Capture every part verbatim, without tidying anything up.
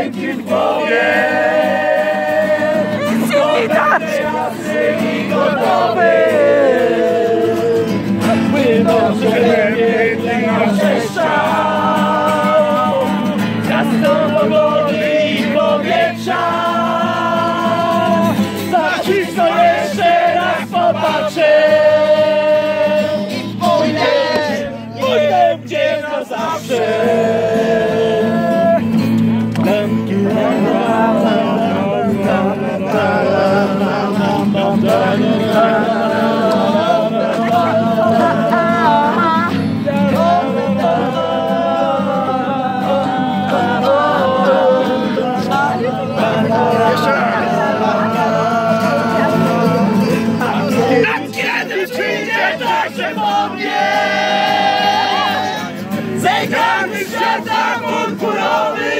dźwięki w głowie. Skąd jasny i gotowy, płyną przepięknie nasze strzał. Jasno pogody i powietrza, na cicho jeszcze raz popatrzę. Pójdę, pójdę gdzieś na zawsze. Zegarny świata purpurowy,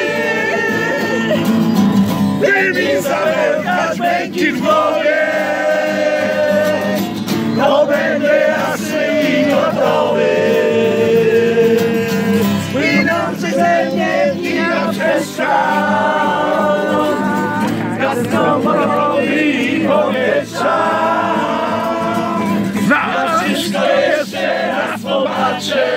ty mi zamerkasz męki w głowie. To będę jasny i gotowy, płynący ze mnie dnia przez czas. Gasną pogody i powietrza, na wszystko jeszcze raz popatrzę.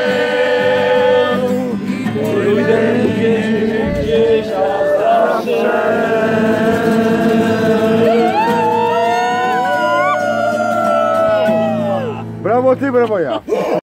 Brawo ty, brawo ja!